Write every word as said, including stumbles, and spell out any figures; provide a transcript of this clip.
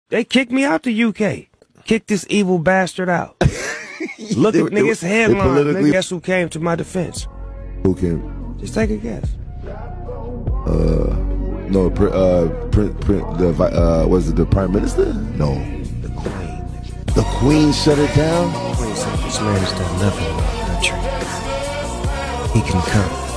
They kicked me out the U K. Kicked this evil bastard out. Look at niggas headline. Nigga, guess who came to my defense? Who came? Just take a guess. Uh, no, uh, print, print, the, uh, was it the Prime Minister? No. The Queen. The Queen shut it down? The Queen said, this man's done nothing in our country. He can come.